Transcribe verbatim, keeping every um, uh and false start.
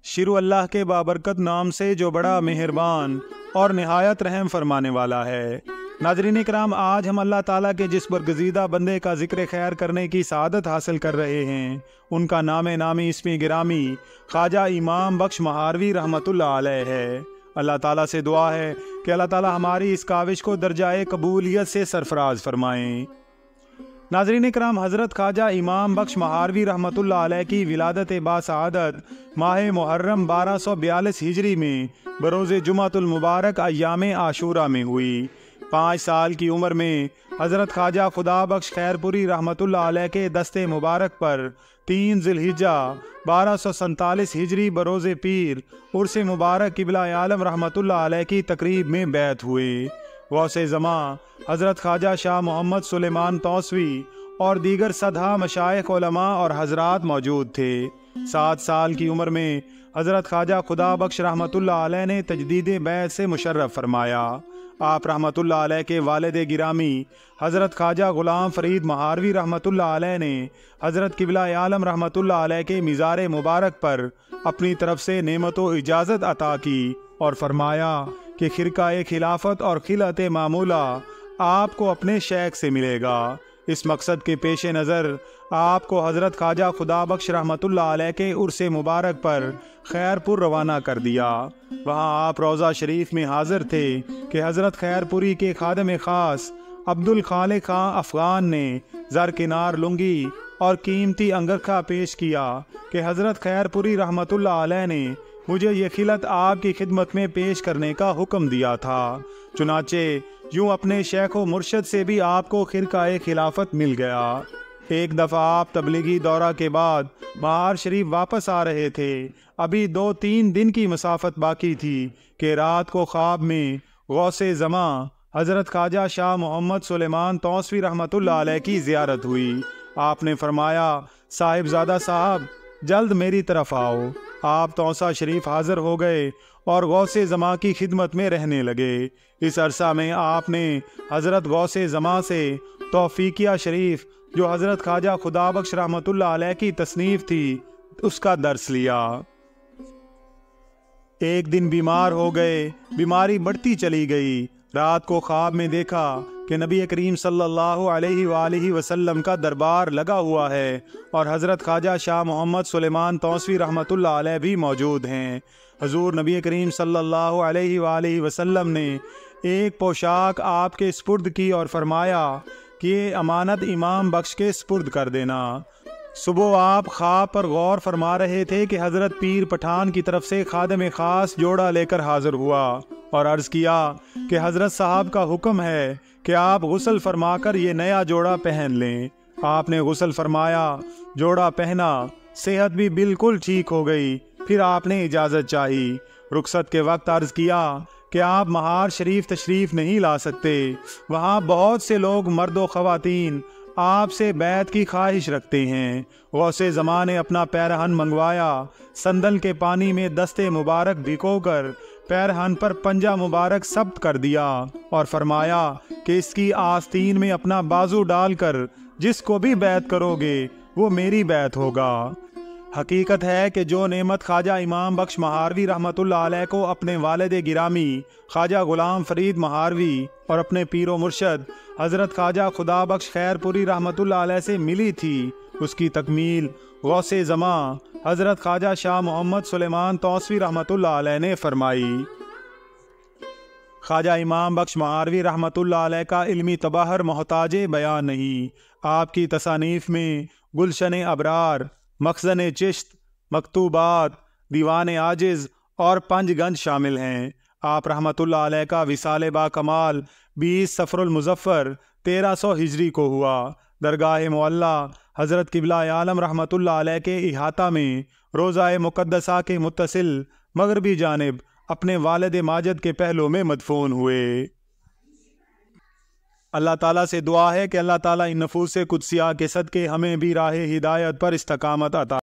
شروع اللہ کے بابرکت نام سے جو بڑا مہربان اور نہایت رحم فرمانے والا ہے۔ ناظرین اکرام، آج ہم اللہ تعالیٰ کے جس برگزیدہ بندے کا ذکر خیر کرنے کی سعادت حاصل کر رہے ہیں، ان کا نام نامی اسم گرامی خواجہ امام بخش مہاروی رحمۃ اللہ علیہ ہے۔ اللہ تعالیٰ سے دعا ہے کہ اللہ تعالیٰ ہماری اس کاوش کو درجہ قبولیت سے سرفراز فرمائیں۔ ناظرین اکرام، حضرت خواجہ امام بخش مہاروی رحمۃ اللہ علیہ کی ولادت باسعادت ماہ محرم بارہ سو بیالیس ہجری میں بروز جمعۃ المبارک ایام عاشورہ میں ہوئی۔ پانچ سال کی عمر میں حضرت خواجہ خدا بخش خیر پوری رحمۃ اللہ علیہ کے دست مبارک پر تین ذی الحجہ بارہ سو سینتالیس ہجری بروز پیر عرس مبارک قبلہ عالم رحمۃ اللہ علیہ کی تقریب میں بیعت ہوئے۔ غوث زمان حضرت خواجہ شاہ محمد سلیمان توسوی اور دیگر صدہا مشائخ علماء اور حضرات موجود تھے۔ سات سال کی عمر میں حضرت خواجہ خدا بخش رحمۃ اللہ علیہ نے تجدید بیعت سے مشرف فرمایا۔ آپ رحمۃ اللہ علیہ کے والد گرامی حضرت خواجہ غلام فرید مہاروی رحمۃ اللہ علیہ نے حضرت قبلہ عالم رحمۃ اللہ علیہ کے مزار مبارک پر اپنی طرف سے نعمت و اجازت عطا کی اور فرمایا کہ خرقہ خلافت اور خلعت معمولہ آپ کو اپنے شیخ سے ملے گا۔ اس مقصد کے پیش نظر آپ کو حضرت خواجہ خدا بخش رحمۃ اللہ علیہ کے عرس مبارک پر خیر پور روانہ کر دیا۔ وہاں آپ روضہ شریف میں حاضر تھے کہ حضرت خیر پوری کے خادم خاص عبد الخالق خان افغان نے زرکنار لنگی اور قیمتی انگرکھا پیش کیا کہ حضرت خیر پوری رحمۃ اللہ علیہ نے مجھے یہ خلعت آپ کی خدمت میں پیش کرنے کا حکم دیا تھا۔ چنانچہ یوں اپنے شیخ و مرشد سے بھی آپ کو خرقہ خلافت مل گیا۔ ایک دفعہ آپ تبلیغی دورہ کے بعد مہار شریف واپس آ رہے تھے۔ ابھی دو تین دن کی مسافت باقی تھی کہ رات کو خواب میں غوث زمان حضرت خواجہ شاہ محمد سلیمان توسوی رحمۃ اللہ علیہ کی زیارت ہوئی۔ آپ نے فرمایا، صاحب زادہ صاحب جلد میری طرف آؤ۔ آپ توسا شریف حاضر ہو گئے اور غوث زمان کی خدمت میں رہنے لگے۔ اس عرصہ میں آپ نے حضرت غوث زمان سے توفیقیہ شریف جو حضرت خواجہ خدا بخش رحمۃ اللہ علیہ کی تصنیف تھی اس کا درس لیا۔ ایک دن بیمار ہو گئے، بیماری بڑھتی چلی گئی۔ رات کو خواب میں دیکھا کہ نبی کریم صلی اللہ علیہ وآلہ وسلم کا دربار لگا ہوا ہے اور حضرت خواجہ شاہ محمد سلیمان توسوی رحمۃ اللہ علیہ بھی موجود ہیں۔ حضور نبی کریم صلی اللہ علیہ وآلہ وسلم نے ایک پوشاک آپ کے سپرد کی اور فرمایا کہ یہ امانت امام بخش کے سپرد کر دینا۔ صبح آپ خواب پر غور فرما رہے تھے کہ حضرت پیر پٹھان کی طرف سے خادم خاص جوڑا لے کر حاضر ہوا اور عرض کیا کہ حضرت صاحب کا حکم ہے کہ آپ غسل فرما کر یہ نیا جوڑا پہن لیں۔ آپ نے غسل فرمایا، جوڑا پہنا، صحت بھی بالکل ٹھیک ہو گئی۔ پھر آپ نے اجازت چاہی۔ رخصت کے وقت عرض کیا کہ آپ مہار شریف تشریف نہیں لا سکتے، وہاں بہت سے لوگ مرد و خواتین آپ سے بیعت کی خواہش رکھتے ہیں۔ غوث زمان نے اپنا پیرہن منگوایا، سندل کے پانی میں دست مبارک بھگو کر پیرہن پر پنجہ مبارک ثبت کر دیا اور فرمایا کہ اس کی آستین میں اپنا بازو ڈال کر جس کو بھی بیعت کرو گے وہ میری بیعت ہوگا۔ حقیقت ہے کہ جو نعمت خواجہ امام بخش مہاروی رحمۃ اللہ علیہ کو اپنے والد گرامی خواجہ غلام فرید مہاروی اور اپنے پیر و مرشد حضرت خواجہ خدا بخش خیر پوری رحمۃ اللہ علیہ سے ملی تھی، اس کی تکمیل غوث زمان حضرت خواجہ شاہ محمد سلیمان توسوی رحمۃ اللہ علیہ نے فرمائی۔ خواجہ امام بخش مہاروی رحمۃ اللہ علیہ کا علمی تباہر محتاج بیان نہیں۔ آپ کی تصانیف میں گلشن ابرار، مخزن چشت، مکتوبات، دیوان عاجز اور پنج گنج شامل ہیں۔ آپ رحمۃ اللہ علیہ کا وصال با کمال بیس صفر المظفر تیرہ سو ہجری کو ہوا۔ درگاہ معلیٰ حضرت قبلہ عالم رحمۃ اللہ علیہ کے احاطہ میں روضہ مقدسہ کے متصل مغربی جانب اپنے والد ماجد کے پہلو میں مدفون ہوئے۔ اللہ تعالیٰ سے دعا ہے کہ اللہ تعالیٰ ان نفوس قدسیہ کے صدقے ہمیں بھی راہ ہدایت پر استقامت عطا